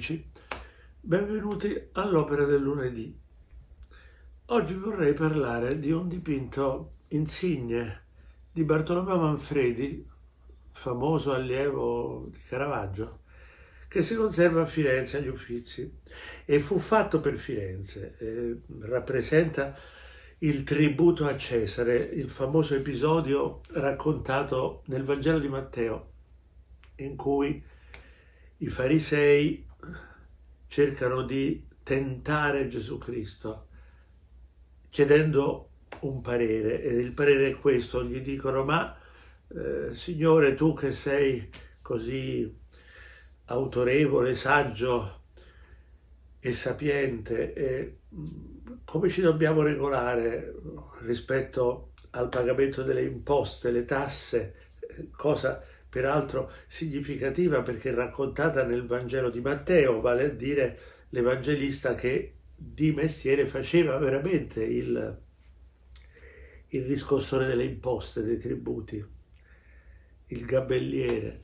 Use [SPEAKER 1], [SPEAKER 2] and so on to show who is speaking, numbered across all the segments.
[SPEAKER 1] amici, benvenuti all'Opera del lunedì. Oggi vorrei parlare di un dipinto insigne di Bartolomeo Manfredi, famoso allievo di Caravaggio, che si conserva a Firenze agli Uffizi e fu fatto per Firenze. Rappresenta il tributo a Cesare, il famoso episodio raccontato nel Vangelo di Matteo, in cui i farisei cercano di tentare Gesù Cristo chiedendo un parere, e il parere è questo: gli dicono: ma Signore, tu che sei così autorevole, saggio e sapiente, come ci dobbiamo regolare rispetto al pagamento delle imposte, le tasse, cosa peraltro significativa perché raccontata nel Vangelo di Matteo, vale a dire l'evangelista che di mestiere faceva veramente il riscossore delle imposte, dei tributi, il gabelliere.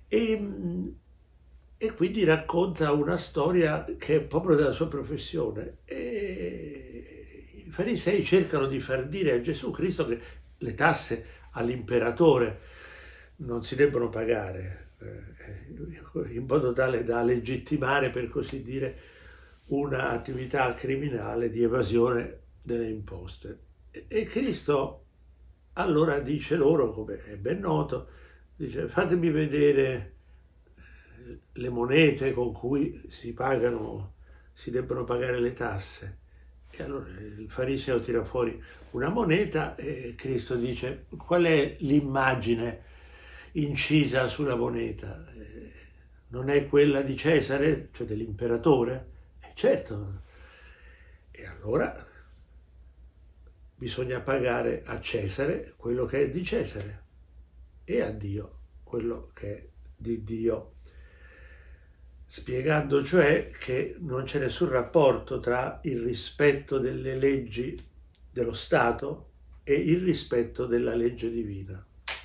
[SPEAKER 1] E quindi racconta una storia che è proprio della sua professione. E i farisei cercano di far dire a Gesù Cristo che le tasse all'imperatore non si debbono pagare, in modo tale da legittimare, per così dire, un'attività criminale di evasione delle imposte. E Cristo allora dice loro, come è ben noto, dice: fatemi vedere le monete con cui si debbono pagare le tasse. E allora il fariseo tira fuori una moneta e Cristo dice: qual è l'immagine incisa sulla moneta? Non è quella di Cesare, cioè dell'imperatore? Certo. E allora bisogna pagare a Cesare quello che è di Cesare e a Dio quello che è di Dio, spiegando cioè che non c'è nessun rapporto tra il rispetto delle leggi dello Stato e il rispetto della legge divina.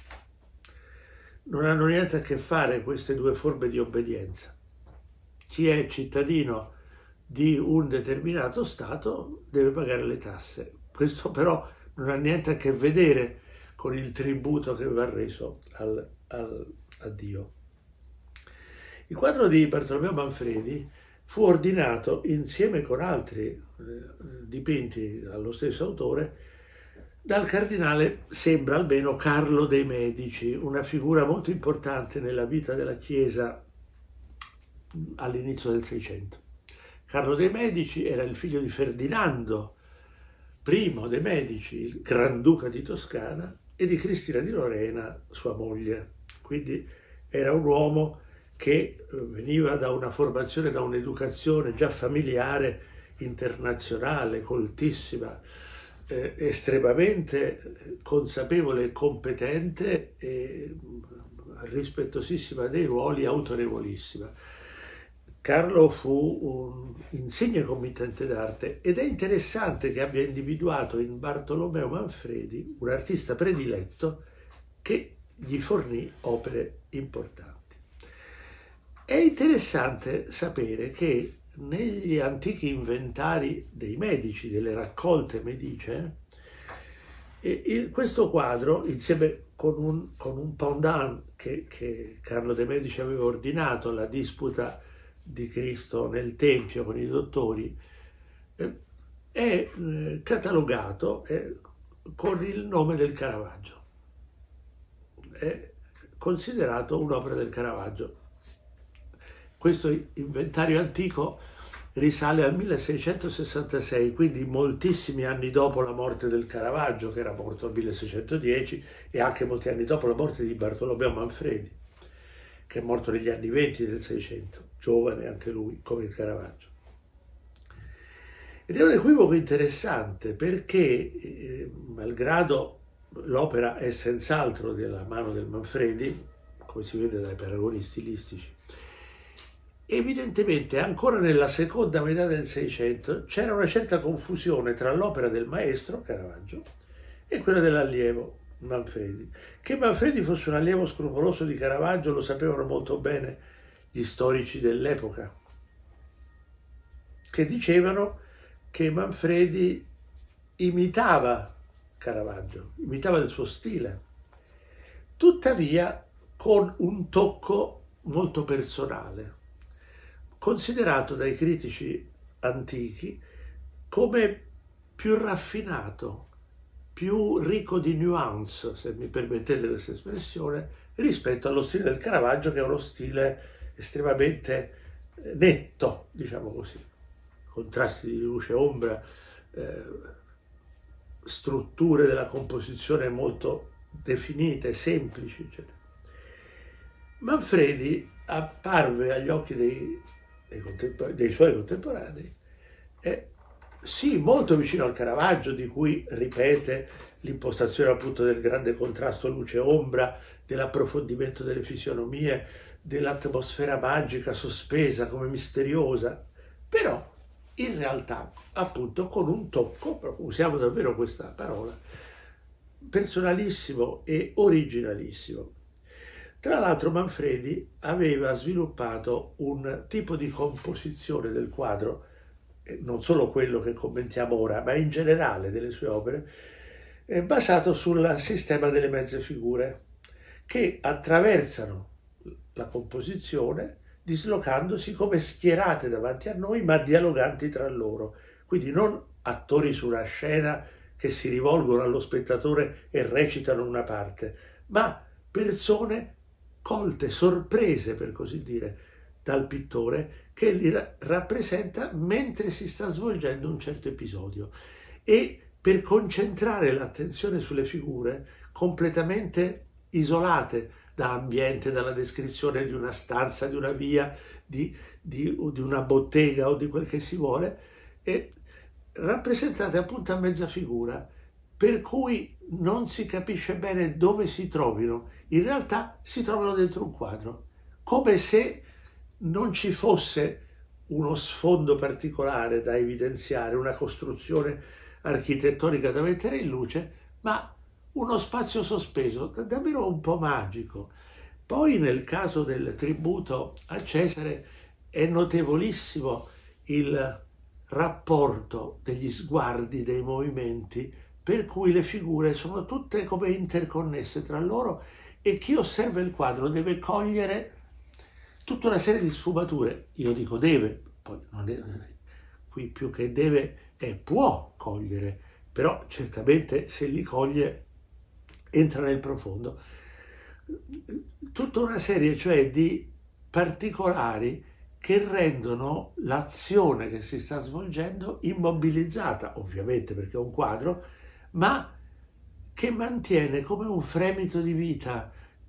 [SPEAKER 1] Non hanno niente a che fare queste due forme di obbedienza. Chi è cittadino di un determinato Stato deve pagare le tasse. Questo però non ha niente a che vedere con il tributo che va reso a Dio. Il quadro di Bartolomeo Manfredi fu ordinato insieme con altri dipinti dallo stesso autore dal cardinale, sembra almeno, Carlo dei Medici, una figura molto importante nella vita della Chiesa all'inizio del Seicento. Carlo dei Medici era il figlio di Ferdinando I dei Medici, il Granduca di Toscana, e di Cristina di Lorena, sua moglie. Quindi era un uomo che veniva da una formazione, da un'educazione già familiare, internazionale, coltissima, estremamente consapevole e competente e rispettosissima dei ruoli, autorevolissima. Carlo fu un insigne committente d'arte ed è interessante che abbia individuato in Bartolomeo Manfredi un artista prediletto che gli fornì opere importanti. È interessante sapere che negli antichi inventari dei Medici, delle raccolte medicee, questo quadro, insieme con un pendant che Carlo dei Medici aveva ordinato, la disputa di Cristo nel Tempio con i dottori, è catalogato con il nome del Caravaggio. È considerato un'opera del Caravaggio. Questo inventario antico risale al 1666, quindi moltissimi anni dopo la morte del Caravaggio, che era morto nel 1610, e anche molti anni dopo la morte di Bartolomeo Manfredi, che è morto negli anni 20 del Seicento, giovane anche lui, come il Caravaggio. Ed è un equivoco interessante perché, malgrado l'opera è senz'altro della mano del Manfredi, come si vede dai paragoni stilistici, evidentemente ancora nella seconda metà del Seicento c'era una certa confusione tra l'opera del maestro Caravaggio e quella dell'allievo Manfredi. Che Manfredi fosse un allievo scrupoloso di Caravaggio lo sapevano molto bene gli storici dell'epoca, che dicevano che Manfredi imitava Caravaggio, imitava il suo stile, tuttavia con un tocco molto personale, considerato dai critici antichi come più raffinato, più ricco di nuance, se mi permettete questa espressione, rispetto allo stile del Caravaggio, che è uno stile estremamente netto, diciamo così, contrasti di luce e ombra, strutture della composizione molto definite, semplici, eccetera. Manfredi apparve agli occhi dei suoi contemporanei, sì, molto vicino al Caravaggio, di cui ripete l'impostazione appunto del grande contrasto luce-ombra, dell'approfondimento delle fisionomie, dell'atmosfera magica sospesa come misteriosa, però in realtà appunto con un tocco, usiamo davvero questa parola, personalissimo e originalissimo. Tra l'altro Manfredi aveva sviluppato un tipo di composizione del quadro, non solo quello che commentiamo ora, ma in generale delle sue opere, basato sul sistema delle mezze figure, che attraversano la composizione dislocandosi come schierate davanti a noi, ma dialoganti tra loro. Quindi non attori su una scena che si rivolgono allo spettatore e recitano una parte, ma persone colte, sorprese per così dire, dal pittore, che li rappresenta mentre si sta svolgendo un certo episodio. E per concentrare l'attenzione sulle figure completamente isolate dall'ambiente, dalla descrizione di una stanza, di una via, di una bottega o di quel che si vuole, e rappresentate appunto a mezza figura, per cui non si capisce bene dove si trovino. In realtà si trovano dentro un quadro, come se non ci fosse uno sfondo particolare da evidenziare, una costruzione architettonica da mettere in luce, ma uno spazio sospeso, davvero un po' magico. Poi nel caso del tributo a Cesare è notevolissimo il rapporto degli sguardi, dei movimenti, per cui le figure sono tutte come interconnesse tra loro e chi osserva il quadro deve cogliere tutta una serie di sfumature. Io dico deve, poi non è, qui più che deve può cogliere, però certamente se li coglie entra nel profondo. Tutta una serie cioè di particolari che rendono l'azione che si sta svolgendo immobilizzata, ovviamente perché è un quadro, ma che mantiene come un fremito di vita,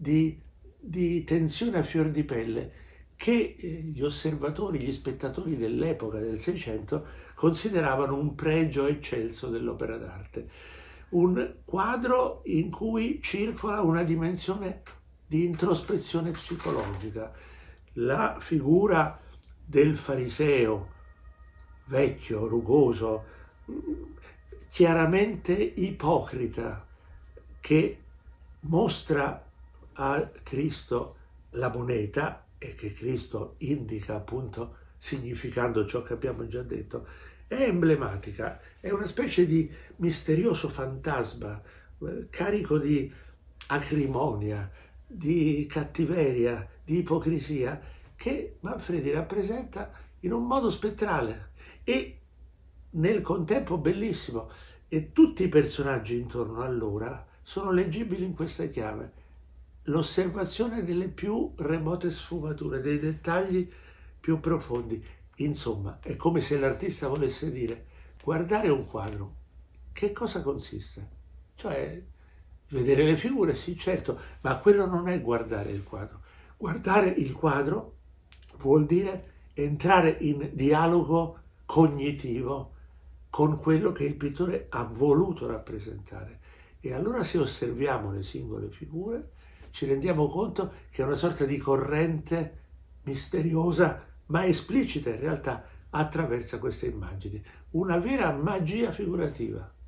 [SPEAKER 1] di tensione a fior di pelle, che gli osservatori, gli spettatori dell'epoca del Seicento consideravano un pregio eccelso dell'opera d'arte. Un quadro in cui circola una dimensione di introspezione psicologica. La figura del fariseo, vecchio, rugoso, chiaramente ipocrita, che mostra a Cristo la moneta e che Cristo indica appunto significando ciò che abbiamo già detto, è emblematica, è una specie di misterioso fantasma carico di acrimonia, di cattiveria, di ipocrisia, che Manfredi rappresenta in un modo spettrale e nel contempo bellissimo, e tutti i personaggi intorno a loro sono leggibili in questa chiave. L'osservazione delle più remote sfumature, dei dettagli più profondi. Insomma, è come se l'artista volesse dire: guardare un quadro, che cosa consiste? Cioè, vedere le figure, sì, certo, ma quello non è guardare il quadro. Guardare il quadro vuol dire entrare in dialogo cognitivo con quello che il pittore ha voluto rappresentare. E allora, se osserviamo le singole figure, ci rendiamo conto che è una sorta di corrente misteriosa, ma esplicita in realtà, attraversa queste immagini. Una vera magia figurativa.